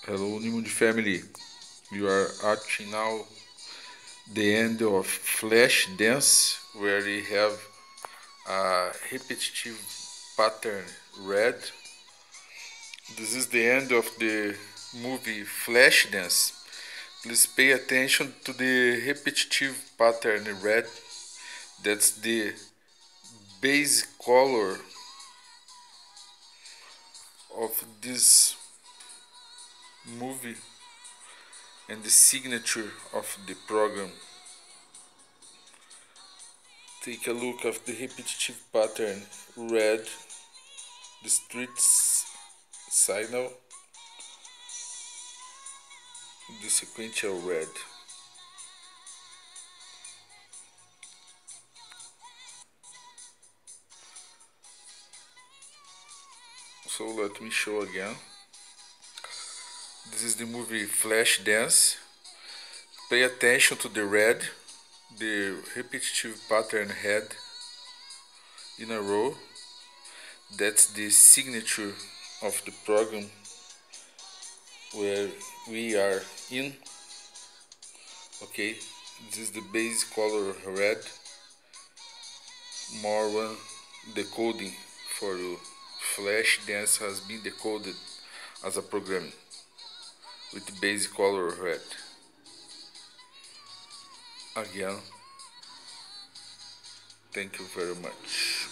Hello Unimundi family, you are watching now the end of Flashdance, where we have a repetitive pattern red. This is the end of the movie Flashdance. Please pay attention to the repetitive pattern red. That's the base color of this movie and the signature of the program. Take a look at the repetitive pattern red, the streets signal, the sequential red. So let me show again. This is the movie Flashdance. Pay attention to the red, the repetitive pattern head in a row. That's the signature of the program where we are in. Okay, this is the base color red. More one decoding for you. Flashdance has been decoded as a program with the base color red. Again, thank you very much.